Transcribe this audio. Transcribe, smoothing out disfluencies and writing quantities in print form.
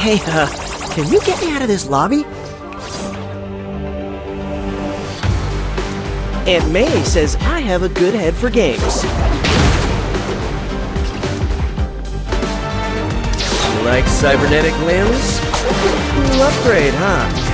Hey, can you get me out of this lobby? Aunt May says I have a good head for games. Like cybernetic limbs? Cool upgrade, huh?